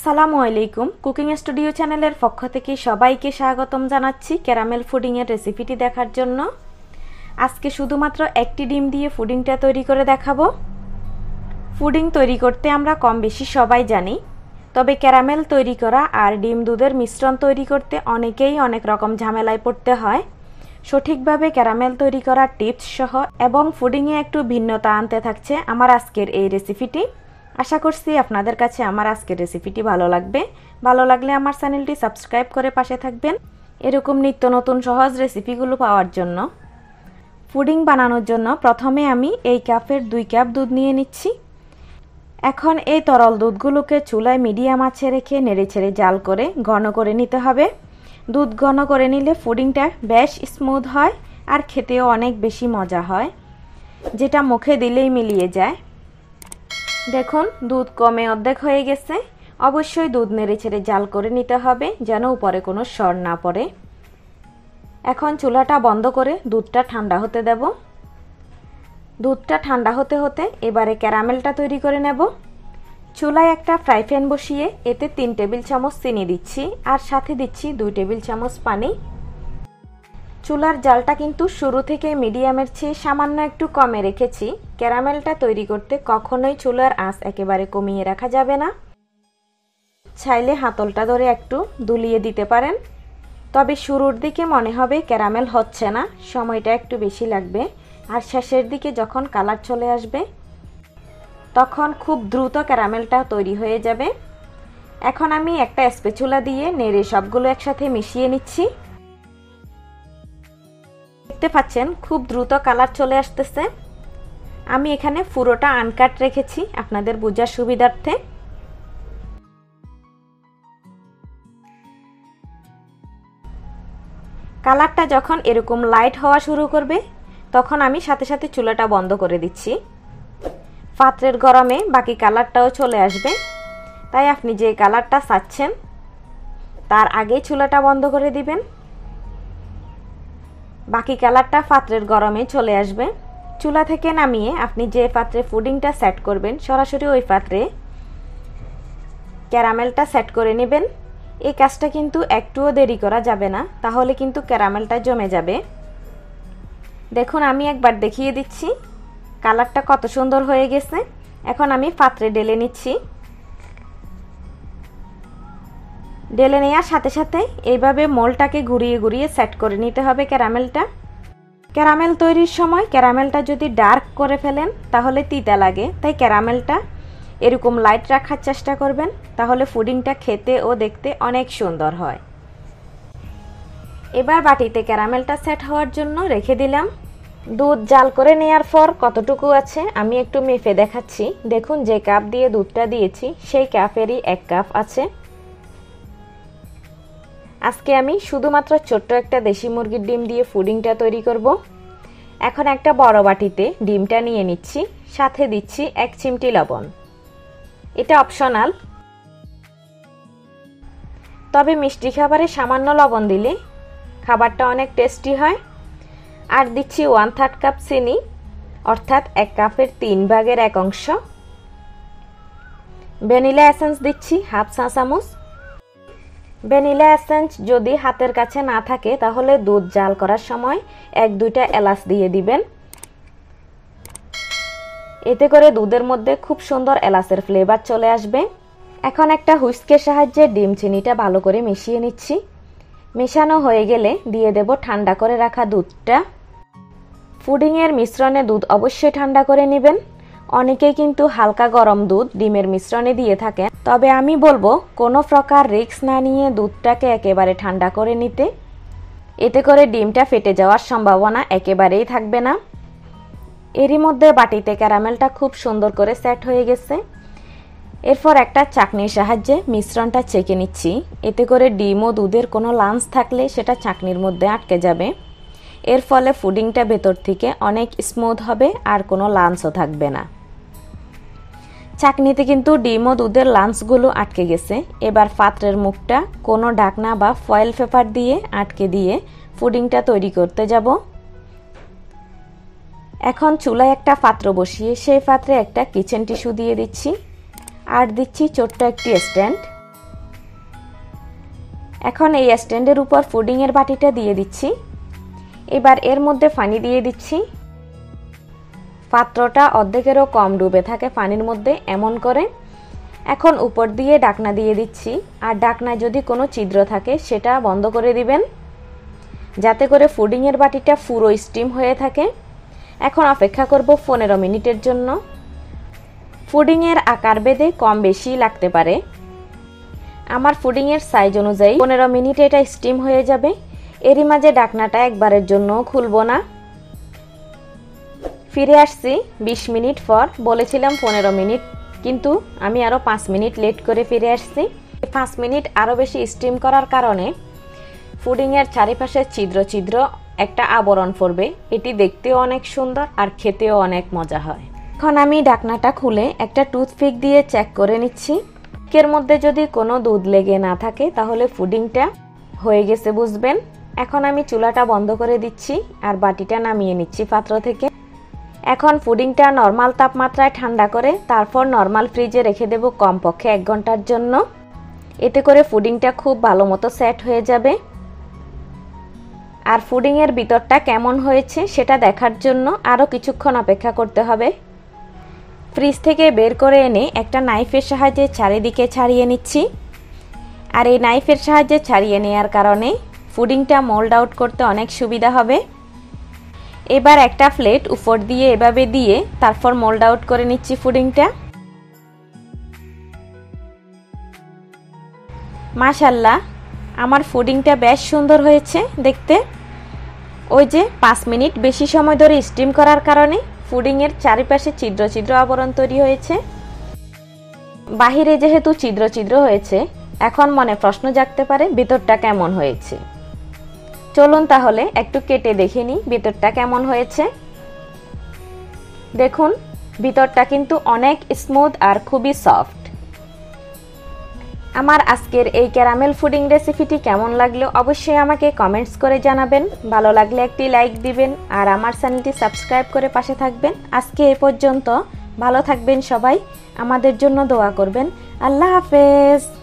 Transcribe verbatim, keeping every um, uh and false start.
আসসালামু আলাইকুম। Cooking studio চ্যানেলের পক্ষ থেকে সবাইকে স্বাগতম জানাচ্ছি ক্যারামেল পুডিং এর রেসিপিটি দেখার জন্য। আজকে শুধুমাত্র একটি ডিম দিয়ে পুডিংটা তৈরি করে দেখাবো। পুডিং তৈরি করতে আমরা কম বেশি সবাই জানি, তবে ক্যারামেল তৈরি করা আর ডিম দুধের মিশ্রণ তৈরি করতে অনেকেই অনেক রকম ঝামেলায় পড়তে হয়। সঠিকভাবে ক্যারামেল তৈরি করার টিপস সহ এবং পুডিংয়ে একটু ভিন্নতা আনতে থাকছে আমার আজকের এই রেসিপিটি। আশা করছি আপনাদের কাছে আমার আজকের রেসিপিটি ভালো লাগবে। ভালো লাগলে আমার চ্যানেলটি সাবস্ক্রাইব করে পাশে থাকবেন এরকম নিত্য নতুন সহজ রেসিপিগুলো পাওয়ার জন্য। পুডিং বানানোর জন্য প্রথমে আমি এই কাপের দুই কাপ দুধ নিয়ে নিচ্ছি। এখন এই তরল দুধগুলোকে চুলায় মিডিয়াম আঁচে রেখে নেড়েচেড়ে জাল করে ঘন করে নিতে হবে। দুধ ঘন করে নিলে পুডিংটা বেশ স্মুথ হয় আর খেতেও অনেক বেশি মজা হয়, যেটা মুখে দিলেই মিলিয়ে যায়। দেখুন দুধ কমে অর্ধেক হয়ে গেছে। অবশ্যই দুধ নেড়েচেড়ে জাল করে নিতে হবে যেন উপরে কোনো সর না পড়ে। এখন চুলাটা বন্ধ করে দুধটা ঠান্ডা হতে দেব। দুধটা ঠান্ডা হতে হতে এবারে ক্যারামেলটা তৈরি করে নেব। চুলায় একটা ফ্রাই প্যান বসিয়ে এতে তিন টেবিল চামচ চিনি দিচ্ছি আর সাথে দিচ্ছি দুই টেবিল চামচ পানি। চুলার জালটা কিন্তু শুরু থেকে মিডিয়ামের চেয়ে সামান্য একটু কমে রেখেছি। ক্যারামেলটা তৈরি করতে কখনোই চুলার আঁচ একেবারে কমিয়ে রাখা যাবে না। চাইলে হাতলটা ধরে একটু দুলিয়ে দিতে পারেন, তবে শুরুর দিকে মনে হবে ক্যারামেল হচ্ছে না, সময়টা একটু বেশি লাগবে। আর শেষের দিকে যখন কালার চলে আসবে তখন খুব দ্রুত ক্যারামেলটা তৈরি হয়ে যাবে। এখন আমি একটা স্প্যাচুলা দিয়ে নেড়ে সবগুলো একসাথে মিশিয়ে নিচ্ছি। দেখতে পাচ্ছেন খুব দ্রুত কালার চলে আসতেছে। আমি এখানে পুরোটা আনকাট রেখেছি আপনাদের বোঝার সুবিধার্থে। কালারটা যখন এরকম লাইট হওয়া শুরু করবে তখন আমি সাথে সাথে চুলাটা বন্ধ করে দিচ্ছি। পাত্রের গরমে বাকি কালারটাও চলে আসবে, তাই আপনি যে কালারটা চাচ্ছেন তার আগেই চুলাটা বন্ধ করে দিবেন। বাকি কালারটা পাত্রের গরমে চলে আসবে। চুলা থেকে নামিয়ে আপনি যে পাত্রে পুডিংটা সেট করবেন সরাসরি ওই পাত্রে ক্যারামেলটা সেট করে নেবেন। এই কাজটা কিন্তু একটুও দেরি করা যাবে না, তাহলে কিন্তু ক্যারামেলটা জমে যাবে। দেখুন আমি একবার দেখিয়ে দিচ্ছি কালারটা কত সুন্দর হয়ে গেছে। এখন আমি পাত্রে ঢেলে নিচ্ছি। ঢেলে নেওয়ার সাথে সাথে এইভাবে মোলটাকে ঘুরিয়ে ঘুরিয়ে সেট করে নিতে হবে ক্যারামেলটা। ক্যারামেল তৈরির সময় ক্যারামেলটা যদি ডার্ক করে ফেলেন তাহলে তিতা লাগে, তাই ক্যারামেলটা এরকম লাইট রাখার চেষ্টা করবেন, তাহলে পুডিংটা খেতে ও দেখতে অনেক সুন্দর হয়। এবার বাটিতে ক্যারামেলটা সেট হওয়ার জন্য রেখে দিলাম। দুধ জাল করে নেওয়ার পর কতটুকু আছে আমি একটু মেপে দেখাচ্ছি। দেখুন যে কাপ দিয়ে দুধটা দিয়েছি সেই কাপেরই এক কাপ আছে। আজকে আমি শুধুমাত্র ছোট্ট একটা দেশি মুরগির ডিম দিয়ে পুডিংটা তৈরি করব। এখন একটা বড় বাটিতে ডিমটা নিয়ে নিচ্ছি, সাথে দিচ্ছি এক চিমটি লবণ। এটা অপশনাল, তবে মিষ্টি খাবারে সামান্য লবণ দিলে খাবারটা অনেক টেস্টি হয়। আর দিচ্ছি ওয়ান থার্ড কাপ চিনি, অর্থাৎ এক কাপের তিন ভাগের এক অংশ। ভ্যানিলা এসেন্স দিচ্ছি হাফ চা চামচ। ভ্যানিলা এসেন্স যদি হাতের কাছে না থাকে তাহলে দুধ জাল করার সময় এক দুইটা এলাচ দিয়ে দিবেন, এতে করে দুধের মধ্যে খুব সুন্দর এলাচের ফ্লেভার চলে আসবে। এখন একটা হুইস্কের সাহায্যে ডিম চিনিটা ভালো করে মিশিয়ে নিচ্ছি। মেশানো হয়ে গেলে দিয়ে দেব ঠান্ডা করে রাখা দুধটা। পুডিংয়ের মিশ্রণে দুধ অবশ্যই ঠান্ডা করে নেবেন। অনেকেই কিন্তু হালকা গরম দুধ ডিমের মিশ্রণে দিয়ে থাকেন, তবে আমি বলবো কোনো প্রকার রিস্ক না নিয়ে দুধটাকে একেবারে ঠান্ডা করে নিতে। এতে করে ডিমটা ফেটে যাওয়ার সম্ভাবনা একেবারেই থাকবে না। এরই মধ্যে বাটিতে ক্যারামেলটা খুব সুন্দর করে সেট হয়ে গেছে। এরপর একটা চাকনির সাহায্যে মিশ্রণটা চেকে নিচ্ছি, এতে করে ডিম ও দুধের কোনো লাঞ্চ থাকলে সেটা চাকনির মধ্যে আটকে যাবে। এর ফলে পুডিংটা ভেতর থেকে অনেক স্মুথ হবে আর কোনো লাঞ্চও থাকবে না। চাকনিতে কিন্তু ডিম ও দুধের লাঞ্চগুলো আটকে গেছে। এবার পাত্রের মুখটা কোনো ঢাকনা বা ফয়েল পেপার দিয়ে আটকে দিয়ে পুডিংটা তৈরি করতে যাব। এখন চুলায় একটা পাত্র বসিয়ে সেই পাত্রে একটা কিচেন টিস্যু দিয়ে দিচ্ছি আর দিচ্ছি ছোট্ট একটি স্ট্যান্ড। এখন এই স্ট্যান্ডের উপর পুডিংয়ের বাটিটা দিয়ে দিচ্ছি। এবার এর মধ্যে পানি দিয়ে দিচ্ছি। পাত্রটা অর্ধেকেরও কম ডুবে থাকে পানির মধ্যে এমন করে। এখন উপর দিয়ে ঢাকনা দিয়ে দিচ্ছি, আর ঢাকনায় যদি কোনো ছিদ্র থাকে সেটা বন্ধ করে দিবেন, যাতে করে পুডিংয়ের বাটিটা পুরো স্টিম হয়ে থাকে। এখন অপেক্ষা করব পনেরো মিনিটের জন্য। পুডিংয়ের আকার ভেদে কম বেশি লাগতে পারে। আমার পুডিংয়ের সাইজ অনুযায়ী পনেরো মিনিটে এটা স্টিম হয়ে যাবে। এরই মাঝে ঢাকনাটা একবারের জন্য খুলব না। ফিরে আসছি বিশ মিনিট পর। বলেছিলাম পনেরো মিনিট, কিন্তু আমি আরও পাঁচ মিনিট লেট করে ফিরে আসছি। পাঁচ মিনিট আরও বেশি স্টিম করার কারণে পুডিংয়ের চারিপাশে ছিদ্র ছিদ্র একটা আবরণ পড়বে। এটি দেখতেও অনেক সুন্দর আর খেতেও অনেক মজা হয়। এখন আমি ঢাকনাটা খুলে একটা টুথপিক দিয়ে চেক করে নিচ্ছি। কেকের মধ্যে যদি কোনো দুধ লেগে না থাকে তাহলে পুডিংটা হয়ে গেছে বুঝবেন। এখন আমি চুলাটা বন্ধ করে দিচ্ছি আর বাটিটা নামিয়ে নিচ্ছি পাত্র থেকে। এখন পুডিংটা নর্মাল তাপমাত্রায় ঠান্ডা করে তারপর নর্মাল ফ্রিজে রেখে দেব কমপক্ষে এক ঘন্টার জন্য। এতে করে পুডিংটা খুব ভালো মতো সেট হয়ে যাবে। আর পুডিংয়ের ভিতরটা কেমন হয়েছে সেটা দেখার জন্য আরও কিছুক্ষণ অপেক্ষা করতে হবে। ফ্রিজ থেকে বের করে এনে একটা নাইফের সাহায্যে চারিদিকে ছাড়িয়ে নিচ্ছি। আর এই নাইফের সাহায্যে ছাড়িয়ে নেওয়ার কারণে পুডিংটা মোল্ড আউট করতে অনেক সুবিধা হবে। এবার একটা প্লেট উপর দিয়ে এভাবে দিয়ে তারপর মোল্ড আউট করে নিচ্ছি পুডিংটা। মাশাআল্লাহ, আমার পুডিংটা বেশ সুন্দর হয়েছে দেখতে। ওই যে পাঁচ মিনিট বেশি সময় ধরে স্টিম করার কারণে পুডিংয়ের চারিপাশে ছিদ্র ছিদ্র আবরণ তৈরি হয়েছে। বাহিরে যেহেতু ছিদ্র ছিদ্র হয়েছে, এখন মনে প্রশ্ন জাগতে পারে ভিতরটা কেমন হয়েছে। চলুন তাহলে একটু কেটে দেখে নিই ভিতরটা কেমন হয়েছে। দেখুন, ভিতরটা কিন্তু অনেক স্মুথ আর খুবই সফট। আমার আজকের এই ক্যারামেল পুডিং রেসিপিটি কেমন লাগলো অবশ্যই আমাকে কমেন্টস করে জানাবেন। ভালো লাগলে একটি লাইক দিবেন আর আমার চ্যানেলটি সাবস্ক্রাইব করে পাশে থাকবেন। আজকে এ পর্যন্ত। ভালো থাকবেন সবাই, আমাদের জন্য দোয়া করবেন। আল্লাহ হাফেজ।